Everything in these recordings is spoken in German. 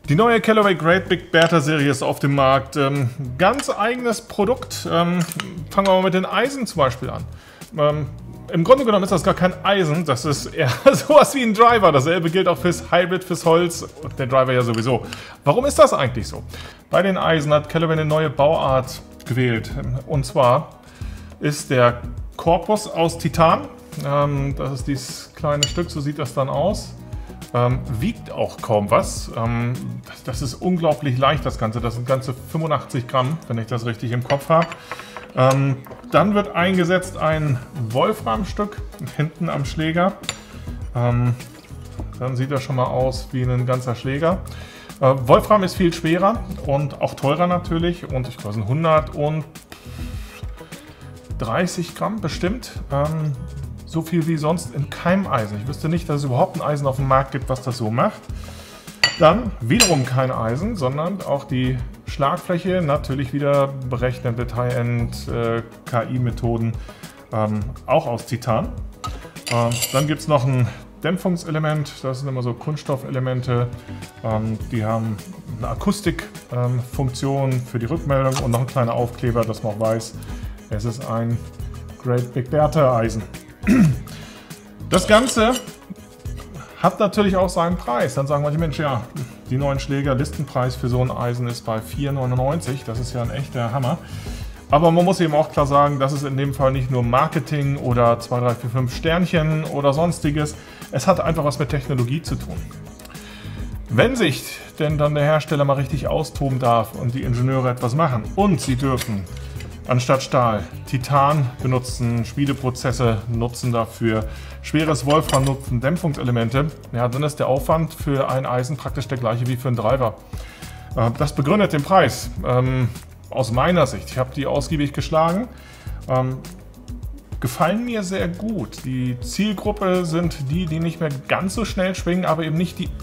Die neue Callaway Great Big Bertha Serie ist auf dem Markt. Ganz eigenes Produkt. Fangen wir mal mit den Eisen zum Beispiel an. Im Grunde genommen ist das gar kein Eisen, das ist eher sowas wie ein Driver. Dasselbe gilt auch fürs Hybrid, fürs Holz und der Driver ja sowieso. Warum ist das eigentlich so? Bei den Eisen hat Callaway eine neue Bauart gewählt. Und zwar ist der Korpus aus Titan. Das ist dieses kleine Stück, so sieht das dann aus. Wiegt auch kaum was. Das ist unglaublich leicht, das Ganze. Das sind ganze 85 Gramm, wenn ich das richtig im Kopf habe. Dann wird eingesetzt ein Wolframstück hinten am Schläger. Dann sieht er schon mal aus wie ein ganzer Schläger. Wolfram ist viel schwerer und auch teurer natürlich. Und ich glaube, es sind 130 Gramm bestimmt. So viel wie sonst in keinem Eisen. Ich wüsste nicht, dass es überhaupt ein Eisen auf dem Markt gibt, was das so macht. Dann wiederum kein Eisen, sondern auch die Schlagfläche, natürlich wieder berechnet mit High-End KI-Methoden, auch aus Titan. Dann gibt es noch ein Dämpfungselement, das sind immer so Kunststoffelemente, die haben eine Akustikfunktion für die Rückmeldung und noch ein kleiner Aufkleber, dass man auch weiß, es ist ein Great Big Bertha Eisen. Das Ganze hat natürlich auch seinen Preis. Dann sagen manche Menschen, ja, die neuen Schläger, Listenpreis für so ein Eisen ist bei 4,99. Das ist ja ein echter Hammer. Aber man muss eben auch klar sagen, das ist in dem Fall nicht nur Marketing oder 2, 3, 4, 5 Sternchen oder sonstiges. Es hat einfach was mit Technologie zu tun. Wenn sich denn dann der Hersteller mal richtig austoben darf und die Ingenieure etwas machen und sie dürfen anstatt Stahl Titan benutzen, Schmiedeprozesse nutzen dafür, schweres Wolfram nutzen, Dämpfungselemente, ja, dann ist der Aufwand für ein Eisen praktisch der gleiche wie für einen Driver. Das begründet den Preis. Aus meiner Sicht, ich habe die ausgiebig geschlagen, gefallen mir sehr gut. Die Zielgruppe sind die, die nicht mehr ganz so schnell schwingen, aber eben nicht die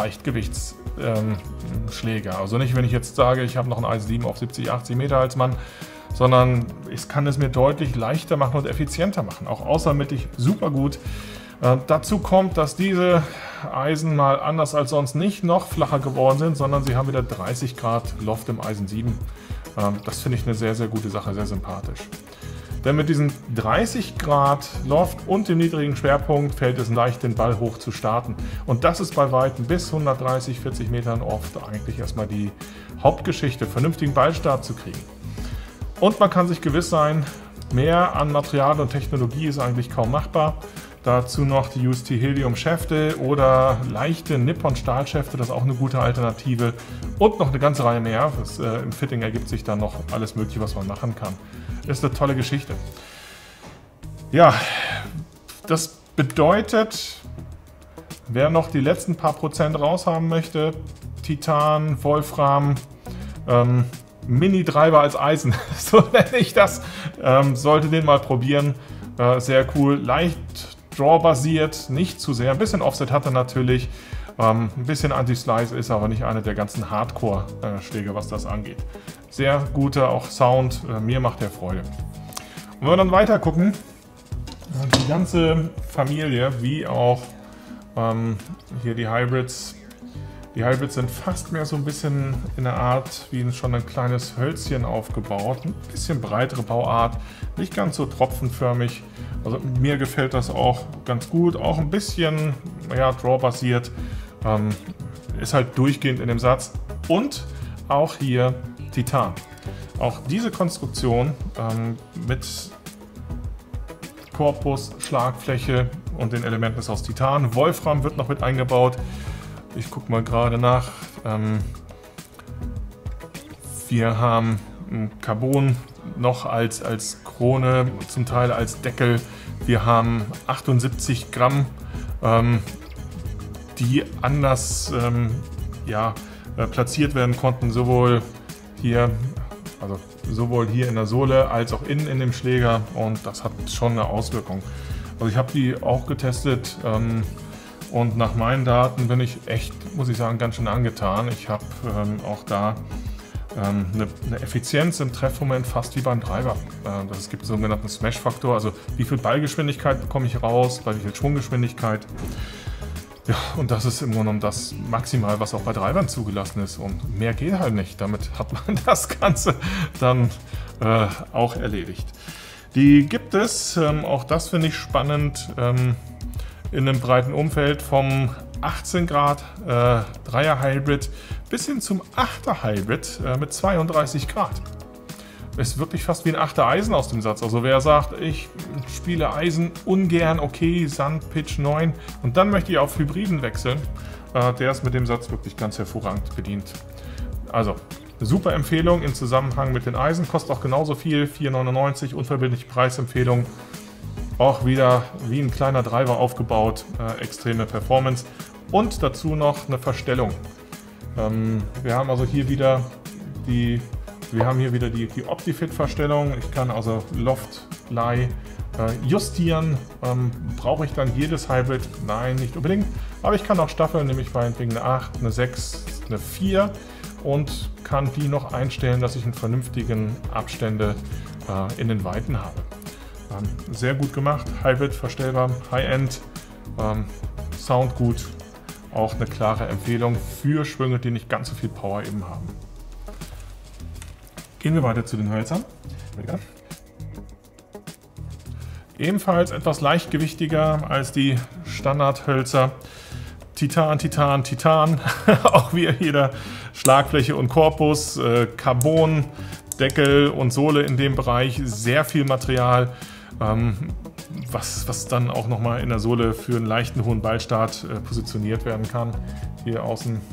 Ultraleichtgewichtsschläger. Also nicht, wenn ich jetzt sage, ich habe noch ein Eisen 7 auf 70, 80 Meter als Mann, sondern ich kann es mir deutlich leichter machen und effizienter machen. Auch außermittig super gut. Dazu kommt, dass diese Eisen mal anders als sonst nicht noch flacher geworden sind, sondern sie haben wieder 30 Grad Loft im Eisen 7. Das finde ich eine sehr, sehr gute Sache, sehr sympathisch. Denn mit diesen 30 Grad Loft und dem niedrigen Schwerpunkt fällt es leicht, den Ball hoch zu starten. Und das ist bei Weitem bis 130, 40 Metern oft eigentlich erstmal die Hauptgeschichte, vernünftigen Ballstart zu kriegen. Und man kann sich gewiss sein, mehr an Material und Technologie ist eigentlich kaum machbar. Dazu noch die UST Helium Schäfte oder leichte Nippon Stahlschäfte, das ist auch eine gute Alternative. Und noch eine ganze Reihe mehr. Im Fitting ergibt sich dann noch alles Mögliche, was man machen kann. Ist eine tolle Geschichte. Ja, das bedeutet, wer noch die letzten paar Prozent raushaben möchte, Titan, Wolfram, Mini-Driver als Eisen, so nenne ich das, sollte den mal probieren. Sehr cool, leicht Draw-basiert, nicht zu sehr. Ein bisschen Offset hat er natürlich, ein bisschen Anti-Slice ist aber nicht eine der ganzen Hardcore-Schläge, was das angeht. Sehr guter auch Sound, mir macht der Freude. Und wenn wir dann weiter gucken, die ganze Familie, wie auch hier die Hybrids. Die Hybrids sind fast mehr so ein bisschen in der Art wie schon ein kleines Hölzchen aufgebaut. Ein bisschen breitere Bauart, nicht ganz so tropfenförmig. Also mir gefällt das auch ganz gut. Auch ein bisschen ja, Draw-basiert. Ist halt durchgehend in dem Satz. Und auch hier Titan. Auch diese Konstruktion mit Korpus, Schlagfläche und den Elementen ist aus Titan. Wolfram wird noch mit eingebaut. Ich gucke mal gerade nach. Wir haben Carbon noch als Krone, zum Teil als Deckel. Wir haben 78 Gramm, die anders platziert werden konnten, sowohl hier in der Sohle als auch innen in dem Schläger. Und das hat schon eine Auswirkung. Also ich habe die auch getestet. Und nach meinen Daten bin ich echt, muss ich sagen, ganz schön angetan. Ich habe auch da eine Effizienz im Treffmoment fast wie beim Driver. Es gibt einen sogenannten Smash-Faktor, also wie viel Ballgeschwindigkeit bekomme ich raus, bei wie viel Schwunggeschwindigkeit. Ja, und das ist im Grunde genommen das maximal, was auch bei Drivern zugelassen ist. Und mehr geht halt nicht. Damit hat man das Ganze dann auch erledigt. Die gibt es, auch das finde ich spannend, in einem breiten Umfeld vom 18 Grad 3er Hybrid bis hin zum 8er Hybrid mit 32 Grad. Ist wirklich fast wie ein 8er Eisen aus dem Satz. Also wer sagt, ich spiele Eisen ungern, okay, Sand, Pitch 9 und dann möchte ich auf Hybriden wechseln, der ist mit dem Satz wirklich ganz hervorragend bedient. Also super Empfehlung im Zusammenhang mit den Eisen, kostet auch genauso viel, 4,99, unverbindliche Preisempfehlung. Auch wieder wie ein kleiner Driver aufgebaut, extreme Performance und dazu noch eine Verstellung. Wir haben also hier wieder die Optifit-Verstellung. Ich kann also Loft, Lie justieren. Brauche ich dann jedes Hybrid? Nein, nicht unbedingt. Aber ich kann auch staffeln, nämlich meinetwegen eine 8, eine 6, eine 4 und kann die noch einstellen, dass ich einen vernünftigen Abstände in den Weiten habe. Sehr gut gemacht, Hybrid, verstellbar, High-End, Sound gut, auch eine klare Empfehlung für Schwünge, die nicht ganz so viel Power eben haben. Gehen wir weiter zu den Hölzern. Ebenfalls etwas leichtgewichtiger als die Standardhölzer. Titan, Titan, Titan, auch wie jeder Schlagfläche und Korpus, Carbon, Deckel und Sohle in dem Bereich, sehr viel Material. Was dann auch nochmal in der Sohle für einen leichten hohen Ballstart positioniert werden kann. Hier außen.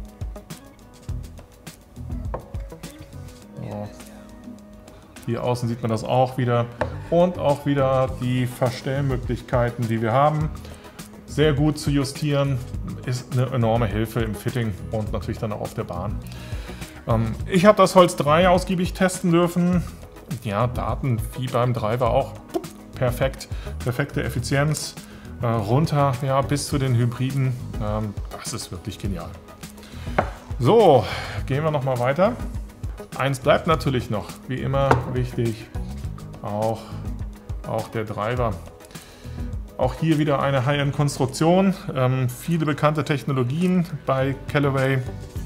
So. Hier außen sieht man das auch wieder. Und auch wieder die Verstellmöglichkeiten, die wir haben. Sehr gut zu justieren, ist eine enorme Hilfe im Fitting und natürlich dann auch auf der Bahn. Ich habe das Holz 3 ausgiebig testen dürfen. Ja, Daten wie beim Driver auch. Perfekt, perfekte Effizienz, runter ja, bis zu den Hybriden, das ist wirklich genial. So, gehen wir nochmal weiter. Eins bleibt natürlich noch, wie immer wichtig, auch der Driver. Auch hier wieder eine High-End-Konstruktion, viele bekannte Technologien bei Callaway.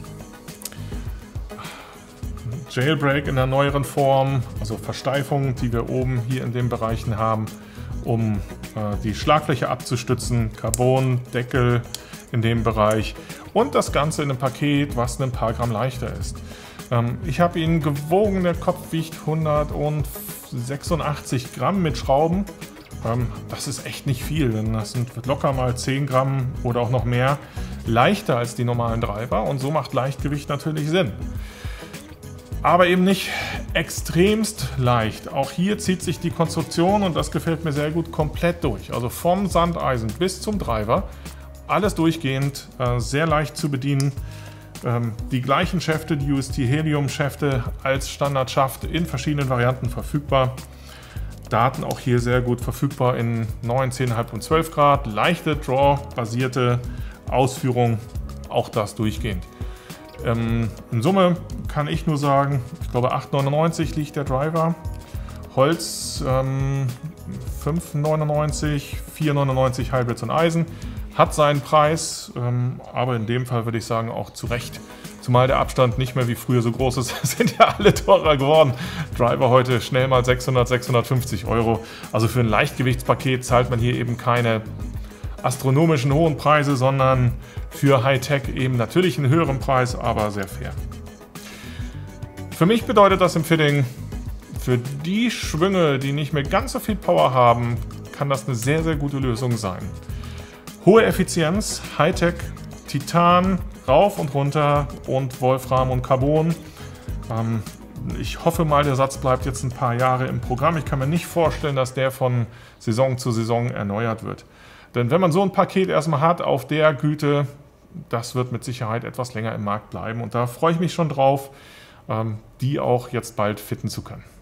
Jailbreak in der neueren Form, also Versteifung, die wir oben hier in den Bereichen haben, um die Schlagfläche abzustützen, Carbon, Deckel in dem Bereich und das Ganze in einem Paket, was ein paar Gramm leichter ist. Ich habe ihn gewogen, der Kopf wiegt 186 Gramm mit Schrauben. Das ist echt nicht viel, denn das sind locker mal 10 Gramm oder auch noch mehr leichter als die normalen Driver und so macht Leichtgewicht natürlich Sinn. Aber eben nicht extremst leicht. Auch hier zieht sich die Konstruktion, und das gefällt mir sehr gut, komplett durch. Also vom Sandeisen bis zum Driver, alles durchgehend, sehr leicht zu bedienen. Die gleichen Schäfte, die UST Helium Schäfte als Standardschaft in verschiedenen Varianten verfügbar. Daten auch hier sehr gut verfügbar in 9, 10,5 und 12 Grad. Leichte Draw-basierte Ausführung, auch das durchgehend. In Summe kann ich nur sagen, ich glaube 8,99 liegt der Driver. Holz 5,99, 4,99 Hybrids und Eisen. Hat seinen Preis, aber in dem Fall würde ich sagen auch zu Recht. Zumal der Abstand nicht mehr wie früher so groß ist, sind ja alle teurer geworden. Driver heute schnell mal 600, 650 Euro. Also für ein Leichtgewichtspaket zahlt man hier eben keine astronomischen hohen Preise, sondern für Hightech eben natürlich einen höheren Preis, aber sehr fair. Für mich bedeutet das im Fitting, für die Schwünge, die nicht mehr ganz so viel Power haben, kann das eine sehr, sehr gute Lösung sein. Hohe Effizienz, Hightech, Titan, rauf und runter und Wolfram und Carbon. Ich hoffe mal, der Satz bleibt jetzt ein paar Jahre im Programm. Ich kann mir nicht vorstellen, dass der von Saison zu Saison erneuert wird. Denn wenn man so ein Paket erstmal hat auf der Güte, das wird mit Sicherheit etwas länger im Markt bleiben. Und da freue ich mich schon drauf, die auch jetzt bald fitten zu können.